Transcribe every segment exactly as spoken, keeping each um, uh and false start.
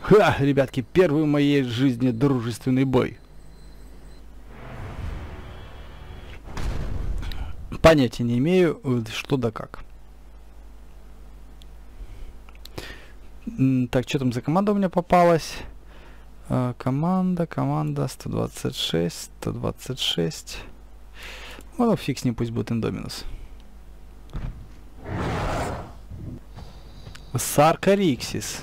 Ха, ребятки, первый в моей жизни дружественный бой. Понятия не имею, что да как. Так, что там за команда у меня попалась? А, команда, команда, сто двадцать шесть, сто двадцать шесть. Ну, фиг с ним, пусть будет Индоминус. Саркариксис.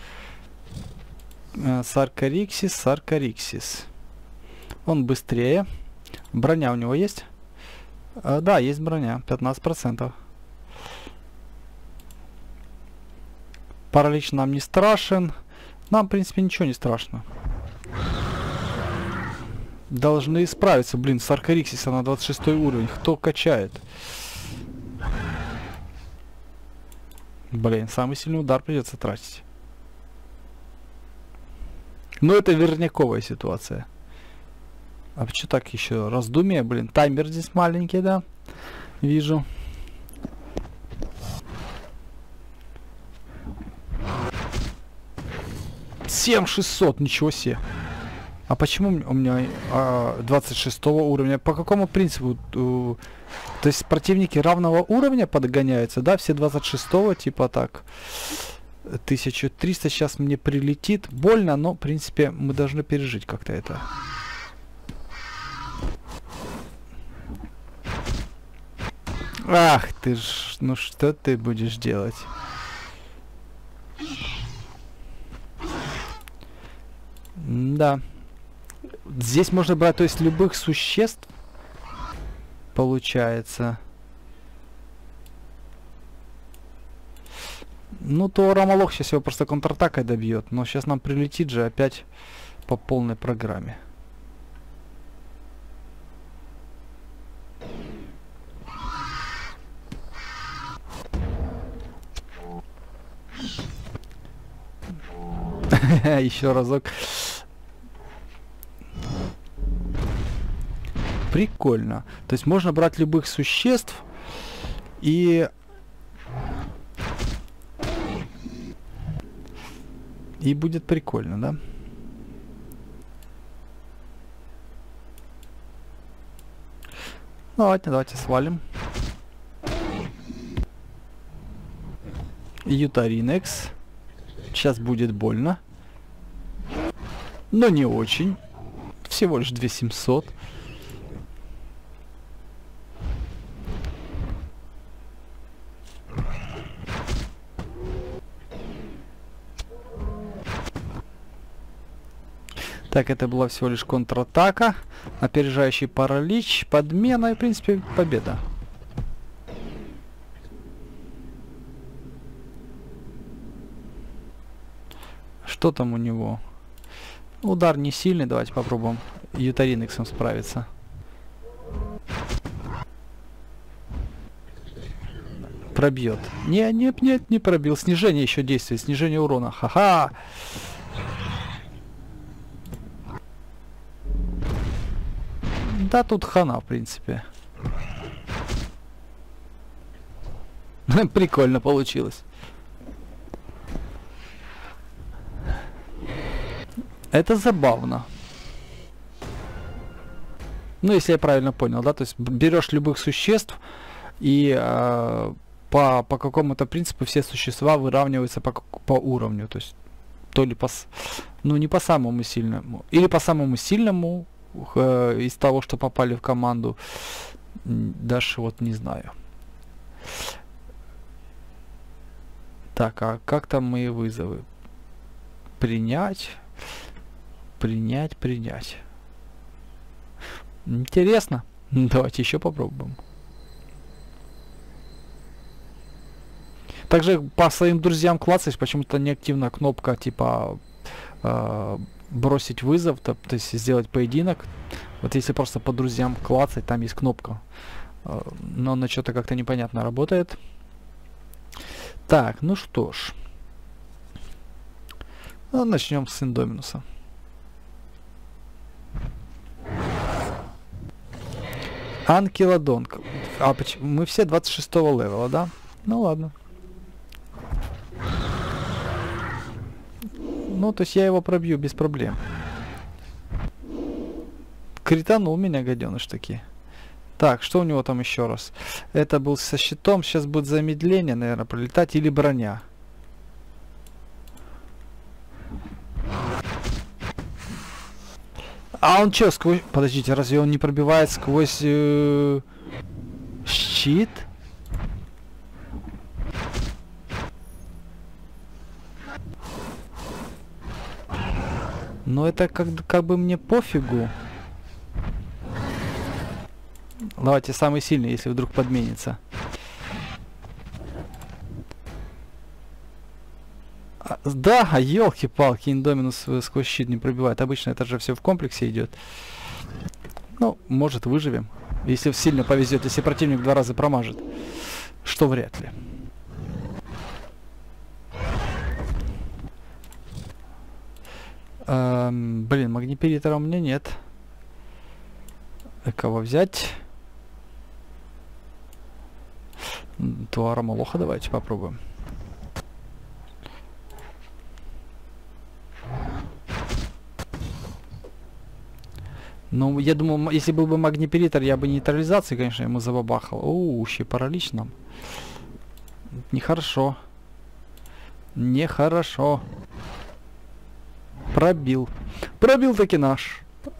Саркариксис, Саркариксис. Он быстрее. Броня у него есть? А, да, есть броня. пятнадцать процентов. Паралич нам не страшен. Нам, в принципе, ничего не страшно. Должны справиться. Блин, Саркариксиса на двадцать шестой уровень. Кто качает? Блин, самый сильный удар придется тратить. Но это верняковая ситуация. А что так еще? Раздумие, блин. Таймер здесь маленький, да? Вижу. семь шестьсот, ничего себе. А почему у меня а, двадцать шестого уровня? По какому принципу? То есть противники равного уровня подгоняются, да? Все двадцать шестого, типа так. тысяча триста сейчас мне прилетит. Больно, но, в принципе, мы должны пережить как-то это. Ах ты ж, ну что ты будешь делать? Да. Здесь можно брать, то есть, любых существ. Получается. Ну, то Ромолох сейчас его просто контратакой добьет. Но сейчас нам прилетит же опять по полной программе. Еще разок. Прикольно. То есть можно брать любых существ и... И будет прикольно, да? Давайте, давайте свалим. Ютаринекс. Сейчас будет больно. Но не очень. Всего лишь две тысячи семьсот. Так, это была всего лишь контратака. Опережающий паралич. Подмена и, в принципе, победа. Что там у него? Удар не сильный. Давайте попробуем Ютаринексом справиться. Пробьет. Не, нет, нет, не пробил. Снижение еще действует. Снижение урона. Ха-ха! Да, тут хана, в принципе. Прикольно получилось. Это забавно. Ну, если я правильно понял, да, то есть берешь любых существ и э, по, по какому-то принципу все существа выравниваются по, по уровню. То есть то ли по... Ну, не по самому сильному. Или по самому сильному э, из того, что попали в команду. Даже вот не знаю. Так, а как там мои вызовы? Принять... Принять, принять. Интересно. Давайте еще попробуем. Также по своим друзьям клацать почему-то неактивна кнопка типа э, бросить вызов, то, то есть сделать поединок. Вот если просто по друзьям клацать, там есть кнопка. Э, но она что-то как-то непонятно работает. Так, ну что ж. Ну, начнем с Индоминуса. Анкилодонг. А почему? Мы все двадцать шестого левела, да? Ну ладно. Ну, то есть я его пробью без проблем. Кританул меня, гаденыш таки. Так, что у него там еще раз? Это был со щитом. Сейчас будет замедление, наверное, пролетать. Или броня. А он что, сквозь... Подождите, разве он не пробивает сквозь... Э... щит? Но это как, как бы мне пофигу. Давайте самый сильный, если вдруг подменится. А, да, елки-палки, Индоминус сквозь щит не пробивает. Обычно это же все в комплексе идет. Ну, может, выживем. Если сильно повезет, если противник два раза промажет. Что вряд ли. Эм, блин, магнипиритора у меня нет. Кого взять? Туара Молоха давайте попробуем. Ну, я думаю, если был бы магнипиритор, я бы нейтрализации, конечно, ему забабахал. Оу, ще паралич нам. Нехорошо. Нехорошо. Пробил. Пробил таки наш.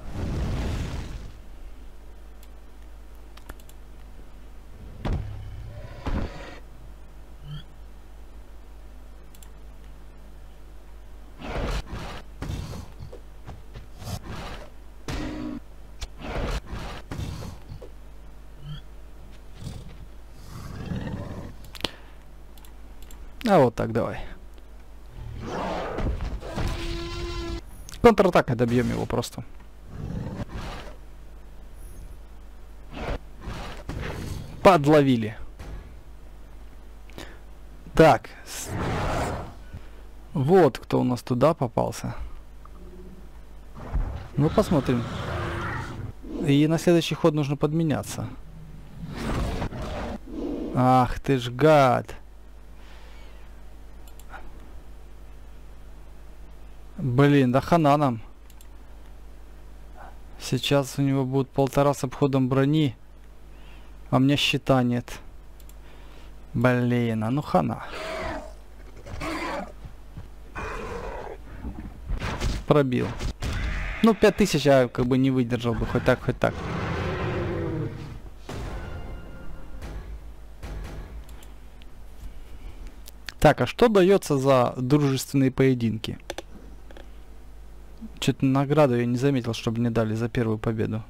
А вот так давай. Контратакой добьем его просто. Подловили. Так. Вот кто у нас туда попался. Ну посмотрим. И на следующий ход нужно подменяться. Ах ты ж гад. Блин, да хана нам. Сейчас у него будет полтора с обходом брони. А у меня щита нет. Блин, а ну хана. Пробил. Ну, пять тысяч я как бы не выдержал бы. Хоть так, хоть так. Так, а что дается за дружественные поединки? Что-то награду я не заметил, чтобы мне дали за первую победу.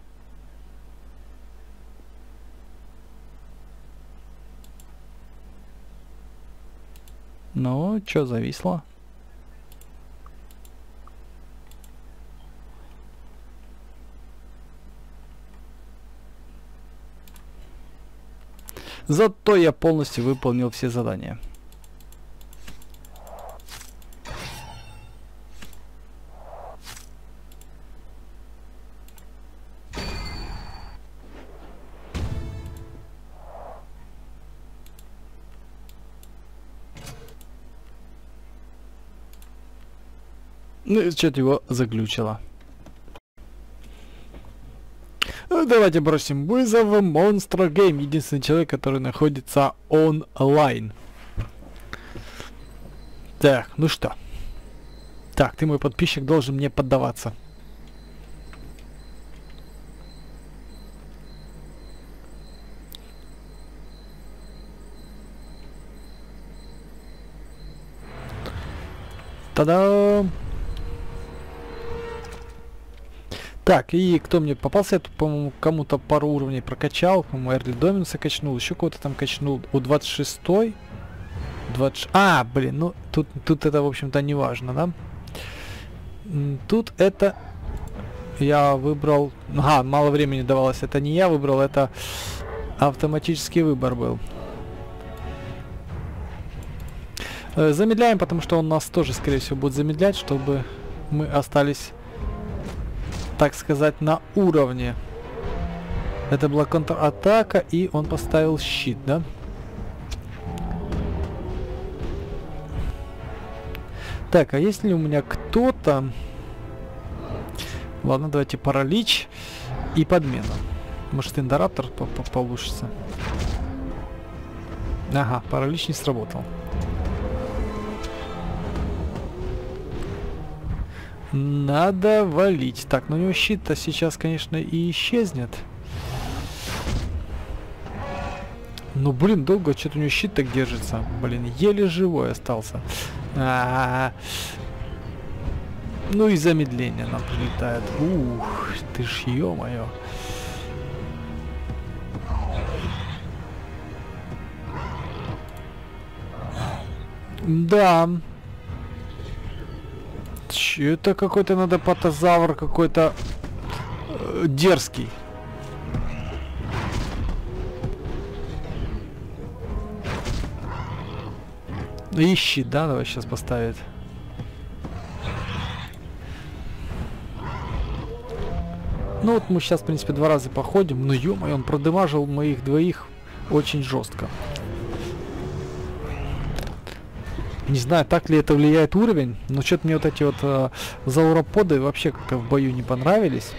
Ну, что зависло? Зато я полностью выполнил все задания. Ну и что-то его заглючило. Давайте бросим вызов Монстра Гейм. Единственный человек, который находится онлайн. Так, ну что. Так, ты мой подписчик, должен мне поддаваться. Та-дам! Так, и кто мне попался? Я тут, по-моему, кому-то пару уровней прокачал. По-моему, Эрли Доминуса качнул. Еще кого-то там качнул. У двадцать шестой. двадцать... А, блин, ну тут, тут это, в общем-то, не важно, да? Тут это... Я выбрал... Ага, мало времени давалось. Это не я выбрал, это автоматический выбор был. Э, замедляем, потому что он нас тоже, скорее всего, будет замедлять, чтобы мы остались... так сказать, на уровне. Это была контратака, и он поставил щит, да? Так, а есть ли у меня кто-то... Ладно, давайте паралич и подмена. Может, индораптор получится. Ага, паралич не сработал. Надо валить. Так, ну у него щит-то сейчас, конечно, и исчезнет. Ну, блин, долго что-то у него щит так держится. Блин, еле живой остался. А-а-а. Ну и замедление нам прилетает. Ух, ты ж ё-моё. Да. Че это какой-то надо патозавр какой-то э, дерзкий. Ищи, да, давай сейчас поставит. Ну вот мы сейчас, в принципе, два раза походим. Ну ё-моё, он продымажил моих двоих очень жестко. Не знаю, так ли это влияет уровень, но что-то мне вот эти вот э, зауроподы вообще как-то в бою не понравились.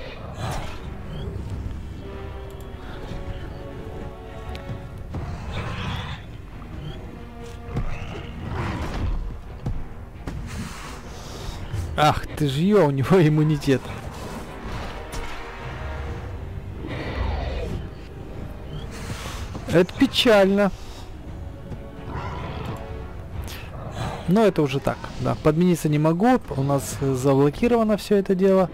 Ах ты ж ё, у него иммунитет. Это печально. Но это уже так, да. Подмениться не могу. У нас заблокировано все это дело.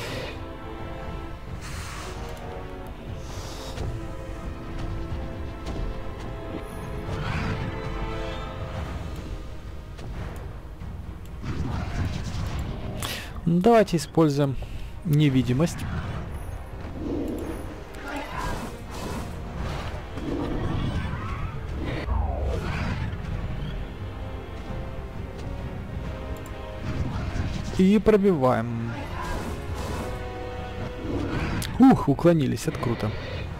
Давайте используем невидимость. И пробиваем. Ух, уклонились, это круто.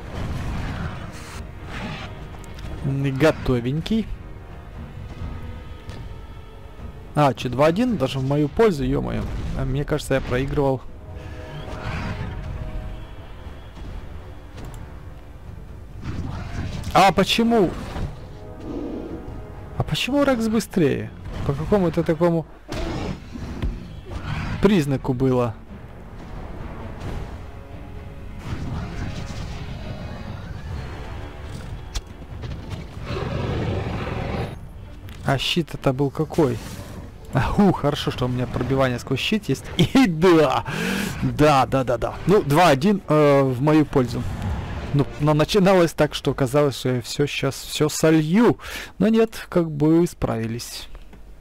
Готовенький. А, че, два один, даже в мою пользу, ё-моё. А мне кажется, я проигрывал. А почему? А почему Рекс быстрее? По какому-то такому признаку было? А щит это был какой? Аху, хорошо, что у меня пробивание сквозь щит есть. И да! Да, да, да, да. Ну, два один э, в мою пользу. Ну, но начиналось так, что казалось, что я все сейчас все солью. Но нет, как бы справились.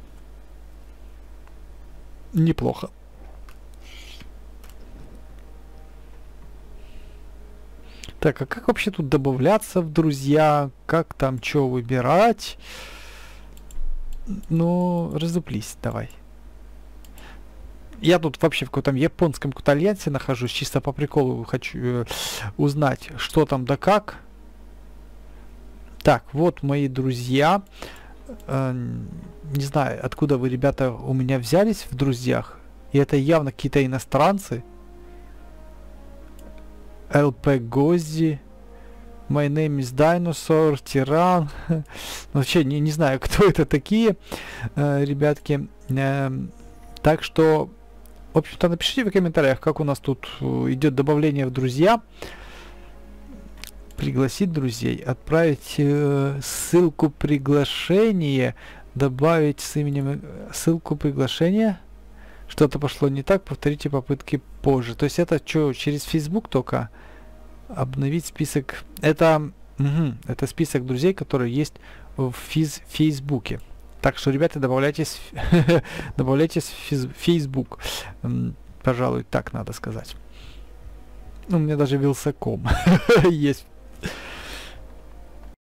Неплохо. Так, а как вообще тут добавляться в друзья? Как там что выбирать? Ну, разуплись, давай. Я тут вообще в каком-то японском каком-то альянсе нахожусь, чисто по приколу хочу э, узнать, что там да как. Так, вот мои друзья. Э, не знаю, откуда вы, ребята, у меня взялись в друзьях. И это явно какие-то иностранцы. эл пи Гози. My name is Dinosaur, Тиран. Вообще не, не знаю, кто это такие, э, ребятки. Э, так что, в общем-то, напишите в комментариях, как у нас тут идет добавление в друзья. Пригласить друзей, отправить э, ссылку приглашения, добавить с именем ссылку приглашения. Что-то пошло не так, повторите попытки позже. То есть это что, через Facebook только? Обновить список. Это, угу, это список друзей, которые есть в физ, Фейсбуке. Так что, ребята, добавляйтесь, добавляйтесь в Facebook. Пожалуй, так надо сказать. У меня даже Вилсаком есть